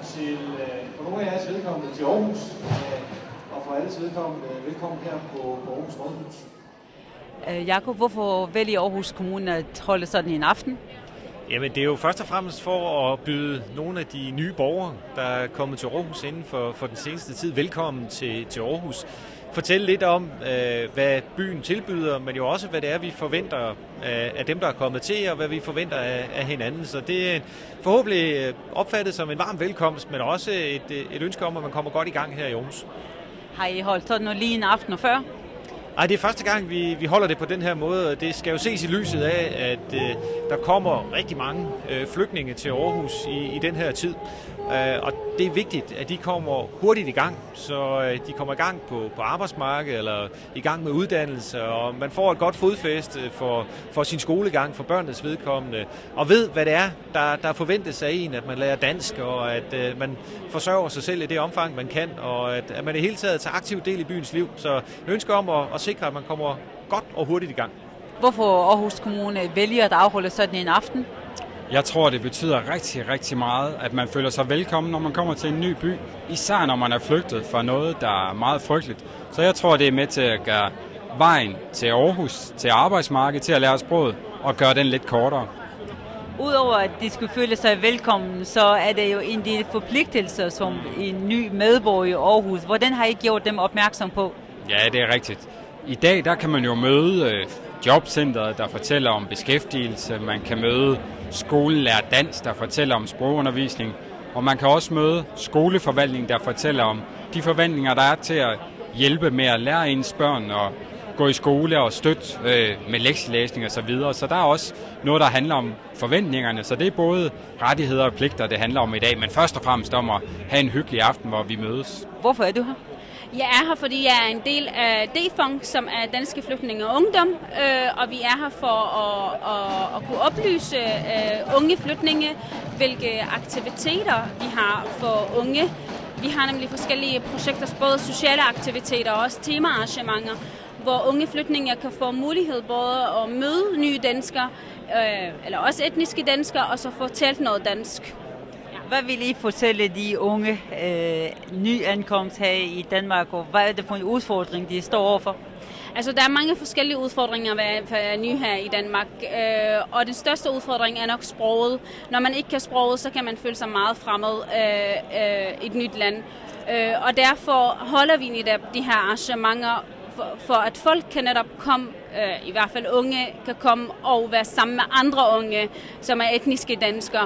til, for nogle af jeres vedkommende til Aarhus, og for alles vedkommende velkommen her på Aarhus Rådhus. Jakob, hvorfor vælger Aarhus Kommune at holde sådan en aften? Jamen, det er jo først og fremmest for at byde nogle af de nye borgere, der er kommet til Aarhus inden for den seneste tid, velkommen til Aarhus. Fortælle lidt om, hvad byen tilbyder, men jo også, hvad det er, vi forventer af dem, der er kommet til, og hvad vi forventer af hinanden. Så det er forhåbentlig opfattet som en varm velkomst, men også et ønske om, at man kommer godt i gang her i Aarhus. Har I holdt sådan noget lige en aften før? Nej, det er første gang, vi holder det på den her måde, og det skal jo ses i lyset af, at der kommer rigtig mange flygtninge til Aarhus i den her tid. Og det er vigtigt, at de kommer hurtigt i gang, så de kommer i gang på arbejdsmarkedet eller i gang med uddannelse, og man får et godt fodfæste for sin skolegang, for børnenes vedkommende, og ved, hvad det er, der forventes af en, at man lærer dansk, og at man forsørger sig selv i det omfang, man kan, og at man i hele taget tager aktiv del i byens liv. Så jeg ønsker om at sikre, at man kommer godt og hurtigt i gang. Hvorfor Aarhus Kommune vælger at afholde sådan en aften? Jeg tror, det betyder rigtig, rigtig meget, at man føler sig velkommen, når man kommer til en ny by. Især når man er flygtet fra noget, der er meget frygteligt. Så jeg tror, det er med til at gøre vejen til Aarhus, til arbejdsmarkedet, til at lære sproget og gøre den lidt kortere. Udover at de skulle føle sig velkommen, så er det jo en del forpligtelser som en ny medborger i Aarhus. Hvordan har I gjort dem opmærksom på? Ja, det er rigtigt. I dag der kan man jo møde jobcentret, der fortæller om beskæftigelse. Man kan møde skolen lærer dans, der fortæller om sprogundervisning. Og man kan også møde skoleforvaltning, der fortæller om de forventninger, der er til at hjælpe med at lære ens børn og gå i skole og støtte med lektielæsning og så videre. Så der er også noget, der handler om forventningerne. Så det er både rettigheder og pligter, det handler om i dag. Men først og fremmest om at have en hyggelig aften, hvor vi mødes. Hvorfor er du her? Jeg er her, fordi jeg er en del af DFUNK, som er Danske Flygtninge og Ungdom, og vi er her for at kunne oplyse unge flygtninge, hvilke aktiviteter vi har for unge. Vi har nemlig forskellige projekter, både sociale aktiviteter og også temaarrangementer, hvor unge flygtninge kan få mulighed både at møde nye danskere, eller også etniske danskere, og så få talt noget dansk. Hvad vil I fortælle de unge nyankomst her i Danmark, og hvad er det for en udfordring, de står overfor? Altså, der er mange forskellige udfordringer ved at være ny her i Danmark, og den største udfordring er nok sproget. Når man ikke kan sproget, så kan man føle sig meget fremmed i et nyt land. Og derfor holder vi netop de her arrangementer, for at folk kan netop komme, i hvert fald unge, kan komme og være sammen med andre unge, som er etniske danskere.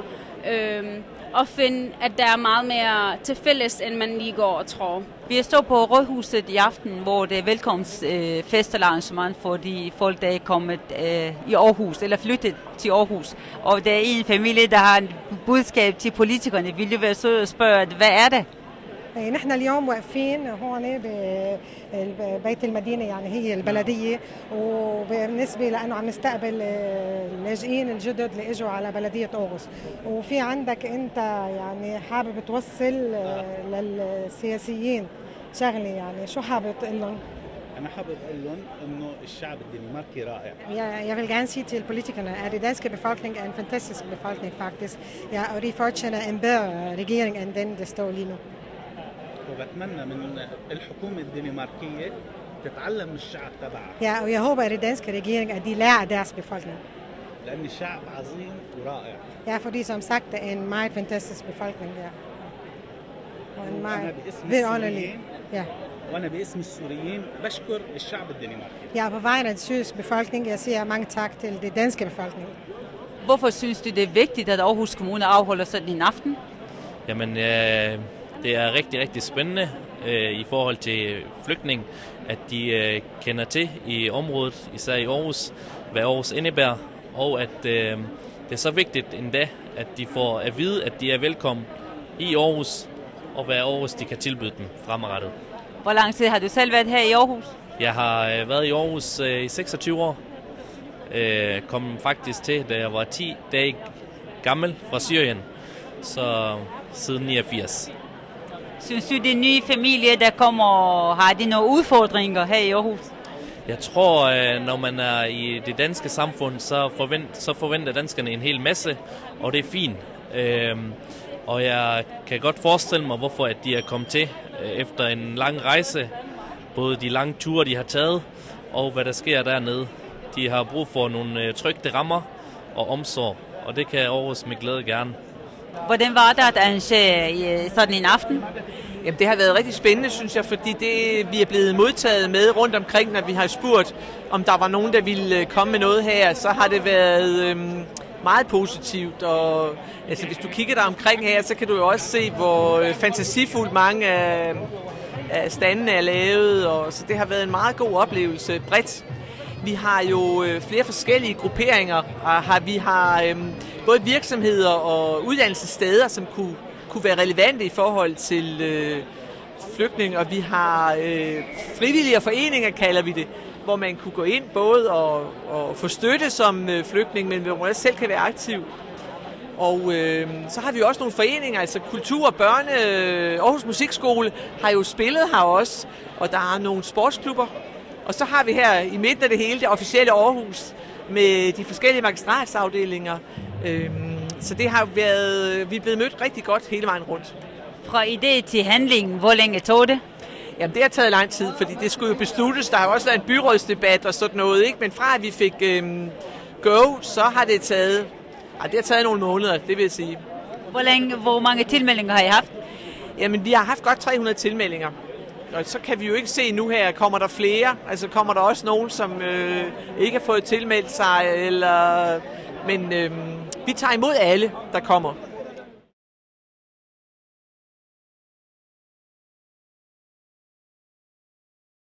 Og finde, at der er meget mere til fælles, end man lige går og tror. Vi er stået på Rådhuset i aften, hvor det er velkomstfest eller arrangement for de folk, der er kommet i Aarhus, eller flyttet til Aarhus. Og der er en familie, der har et budskab til politikerne. Vil du være sød og spørge, hvad er det? نحن اليوم واقفين هون ببيت المدينة يعني هي البلدية وبالنسبة لأنه عم نستقبل اللاجئين الجدد اللي اجوا على بلدية أوغوس وفي عندك أنت يعني حابب توصل للسياسيين شغلة يعني شو حابب تقول لهم؟ أنا حابب أقول لهم إنه الشعب الدنماركي رائع. Jag vill gärna säga till politikerna att den danska befolkningen är en fantastisk befolkning faktiskt. Och de förtjänar en bra regering än den det står lige nu. وبتمنى من الحكومة الدنماركية تتعلم من الشعب تبعها. Ja, och jag hoppas att den danska regeringen att de lär deras befolkning. لأن الشعب عظيم ورائع. Ja, fordi som sagt det er en meget fantastisk befolkning der. Og en meget vidunderlig. Ja. وأنا باسم السوريين بشكر الشعب الدنماركي. Ja, på vegne af den syriske befolkning, jeg siger mange tak til den danske befolkning. Hvorfor synes du, det er vigtigt, at Aarhus Kommune afholder sådan en aften? Jamen, det er rigtig, rigtig spændende i forhold til flygtning, at de kender til i området, især i Aarhus, hvad Aarhus indebærer, og at det er så vigtigt endda, at de får at vide, at de er velkommen i Aarhus, og hvad Aarhus de kan tilbyde dem fremadrettet. Hvor lang tid har du selv været her i Aarhus? Jeg har været i Aarhus i 26 år. Kom faktisk til, da jeg var 10 dage gammel fra Syrien, så siden 89. Synes du, det nye familie, der kommer, har de nogle udfordringer her i Aarhus? Jeg tror, når man er i det danske samfund, så forventer danskerne en hel masse, og det er fint. Og jeg kan godt forestille mig, hvorfor at de er kommet til efter en lang rejse. Både de lange ture, de har taget, og hvad der sker dernede. De har brug for nogle trygte rammer og omsorg, og det kan Aarhus med glæde gerne. Hvordan var det at arrangere sådan en aften? Jamen, det har været rigtig spændende, synes jeg, fordi det, vi er blevet modtaget med rundt omkring, når vi har spurgt, om der var nogen, der ville komme med noget her, så har det været meget positivt. Og altså, hvis du kigger der omkring her, så kan du jo også se, hvor fantasifuldt mange af standene er lavet, og så det har været en meget god oplevelse bredt. Vi har jo flere forskellige grupperinger, og vi har både virksomheder og uddannelsessteder, som kunne være relevante i forhold til flygtninge, og vi har frivillige foreninger, kalder vi det, hvor man kunne gå ind både og få støtte som flygtning, men hvor man også selv kan være aktiv. Og så har vi også nogle foreninger, altså Kultur og Børne, Aarhus Musikskole har jo spillet her også, og der er nogle sportsklubber. Og så har vi her i midten af det hele det officielle Aarhus med de forskellige magistratsafdelinger. Så det har været, vi er blevet mødt rigtig godt hele vejen rundt. Fra idé til handling, hvor længe tog det? Jamen, det har taget lang tid, fordi det skulle jo besluttes. Der har også været en byrådsdebat og sådan noget, ikke? Men fra at vi fik go, så har det taget, det har taget nogle måneder, det vil jeg sige. Hvor mange tilmeldinger har I haft? Jamen, vi har haft godt 300 tilmeldinger. Og så kan vi jo ikke se nu her, kommer der flere? Altså kommer der også nogen, som ikke har fået tilmeldt sig? Men vi tager imod alle, der kommer.